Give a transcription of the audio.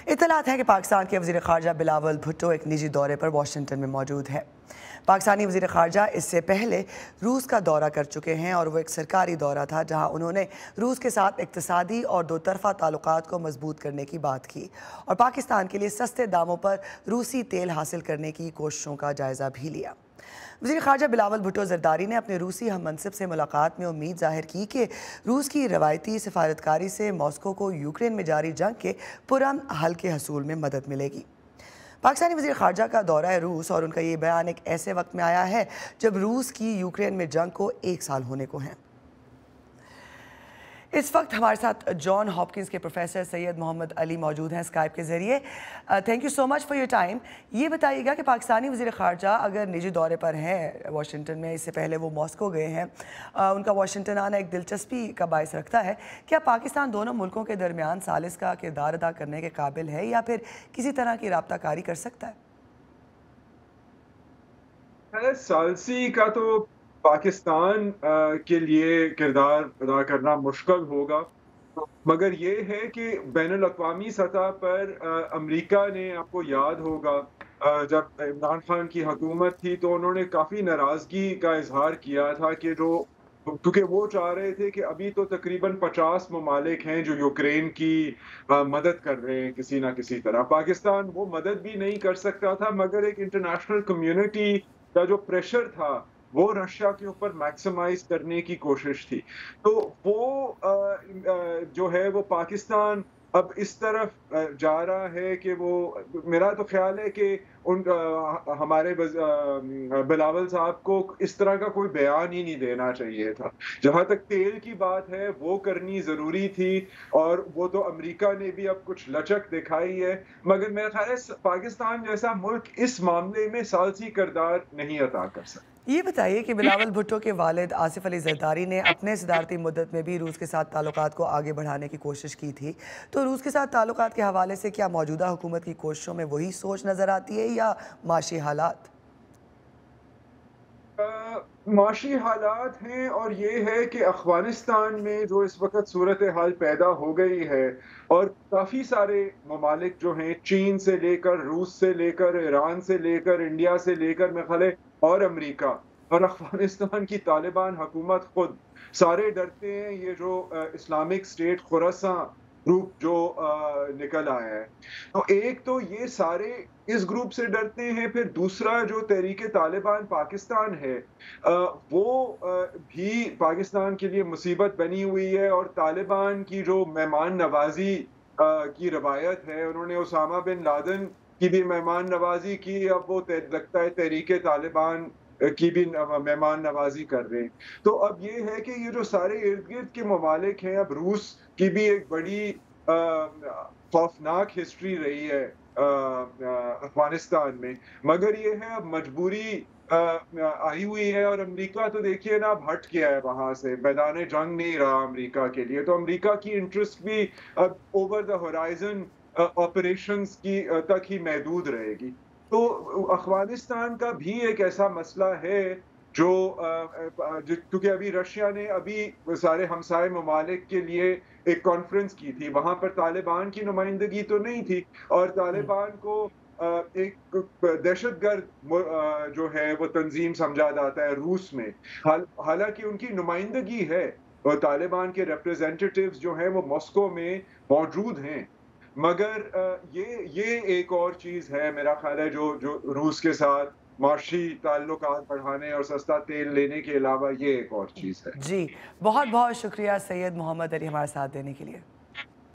اطلاعات ہے کہ پاکستان کے وزیر خارجہ بلاول بھٹو ایک نجی دورے پر واشنگٹن میں موجود ہے۔ پاکستانی وزیر خارجہ اس سے پہلے روس کا دورہ کر چکے ہیں اور وہ ایک سرکاری دورہ تھا جہاں انہوں نے روس کے ساتھ اقتصادی اور دو طرفہ تعلقات کو مضبوط کرنے کی بات کی اور پاکستان کے لیے سستے داموں پر روسی تیل حاصل کرنے کی کوششوں کا جائزہ بھی لیا۔ وزیر خارجہ بلاول بھٹو زرداری نے اپنے روسی ہم منصب سے ملاقات میں امید ظاہر کی کہ روس کی روایتی سفارتکاری سے ماسکو کو یوکرین میں جاری جنگ کے پرامن حل کے حصول میں مدد ملے گی۔ پاکستانی وزیر خارجہ کا دورہ روس اور ان کا یہ بیان ایک ایسے وقت میں آیا ہے جب روس کی یوکرین میں جنگ کو 1 سال ہونے کو ہیں۔ اس وقت ہمارے ساتھ جان ہاپکنز کے پروفیسر سید محمد علی موجود ہیں اسکائپ کے ذریعے۔ Thank you so much for your time. یہ بتائیے گا کہ پاکستانی وزیر خارجہ اگر نجی دورے پر ہیں واشنگٹن میں، اس سے پہلے وہ ماسکو گئے ہیں، ان کا واشنگٹن آنا ایک دلچسپی کا باعث رکھتا ہے۔ کیا پاکستان دونوں ملکوں کے درمیان ثالث کا کردار ادا کرنے کے قابل ہے یا پھر کسی طرح کی رابطہ کاری کر سکتا ہے؟ ثالثی کا تو پاکستان کے لیے کردار ادا کرنا مشکل ہوگا، مگر یہ ہے کہ بین الاقوامی سطح پر امریکہ نے، آپ کو یاد ہوگا جب عمران خان کی حکومت تھی تو انہوں نے کافی ناراضگی کا اظہار کیا تھا کہ کیونکہ وہ چاہ رہے تھے کہ ابھی تو تقریباً 50 ممالک ہیں جو یوکرین کی مدد کر رہے ہیں کسی نہ کسی طرح۔ پاکستان وہ مدد بھی نہیں کر سکتا تھا، مگر ایک انٹرنیشنل کمیونٹی کا جو پریشر تھا وہ رشیا کے اوپر میکسیمائز کرنے کی کوشش تھی۔ تو وہ جو ہے وہ پاکستان اب اس طرف جا رہا ہے کہ میرا تو خیال ہے کہ ہمارے بلاول صاحب کو اس طرح کا کوئی بیان ہی نہیں دینا چاہیے تھا۔ جہاں تک تیل کی بات ہے وہ کرنی ضروری تھی اور وہ تو امریکہ نے بھی اب کچھ لچک دکھائی ہے، مگر میرا خیال ہے پاکستان جیسا ملک اس معاملے میں ثالثی کردار نہیں ادا کر سکتا۔ یہ بتائیے کہ بلاول بھٹو کے والد آصف علی زرداری نے اپنے صدارتی مدت میں بھی روس کے ساتھ تعلقات کو آگے بڑھانے کی کوشش کی تھی، تو روس کے ساتھ تعلقات کے حوالے سے کیا موجودہ حکومت کی کوششوں میں وہی سوچ نظر آتی ہے یا معاشی حالات؟ معاشی حالات ہیں اور یہ ہے کہ افغانستان میں جو اس وقت صورتحال پیدا ہو گئی ہے اور کافی سارے ممالک جو ہیں، چین سے لے کر، روس سے لے کر، ایران سے لے کر، انڈیا سے لے کر میخالے اور امریکہ اور افغانستان کی طالبان حکومت خود، سارے ڈرتے ہیں یہ جو اسلامک اسٹیٹ خراساں گروپ جو نکل آیا ہے۔ تو ایک تو یہ سارے اس گروپ سے ڈرتے ہیں، پھر دوسرا جو تحریک طالبان پاکستان ہے وہ بھی پاکستان کے لیے مصیبت بنی ہوئی ہے، اور طالبان کی جو مہمان نوازی کی روایت ہے، انہوں نے اسامہ بن لادن کی بھی مہمان نوازی کی، اب وہ لگتا ہے تحریک طالبان کی بھی مہمان نوازی کر رہے ہیں۔ تو اب یہ ہے کہ یہ جو سارے ارد گرد کے ممالک ہیں، اب روس کی بھی ایک بڑی خوفناک ہسٹری رہی ہے افغانستان میں، مگر یہ ہے اب مجبوری آئی ہوئی ہے، اور امریکہ تو دیکھیے نا اب ہٹ گیا ہے وہاں سے، میدان جنگ نہیں رہا امریکہ کے لیے، تو امریکہ کی انٹرسٹ بھی اب اوور دا ہورائزن آپریشنز کی تک ہی محدود رہے گی۔ تو افغانستان کا بھی ایک ایسا مسئلہ ہے جو کیونکہ ابھی رشیا نے ابھی سارے ہمسائے ممالک کے لیے ایک کانفرنس کی تھی، وہاں پر طالبان کی نمائندگی تو نہیں تھی، اور طالبان کو ایک دہشت گرد جو ہے وہ تنظیم سمجھا جاتا ہے روس میں، حالانکہ ان کی نمائندگی ہے اور طالبان کے ریپریزنٹیٹیوز جو ہیں وہ ماسکو میں موجود ہیں، مگر یہ ایک اور چیز ہے میرا خیال ہے جو روس کے ساتھ معاشی تعلقات بڑھانے اور سستا تیل لینے کے علاوہ یہ ایک اور چیز ہے۔ جی، بہت بہت شکریہ سید محمد علی ہمارے ساتھ دینے کے لیے۔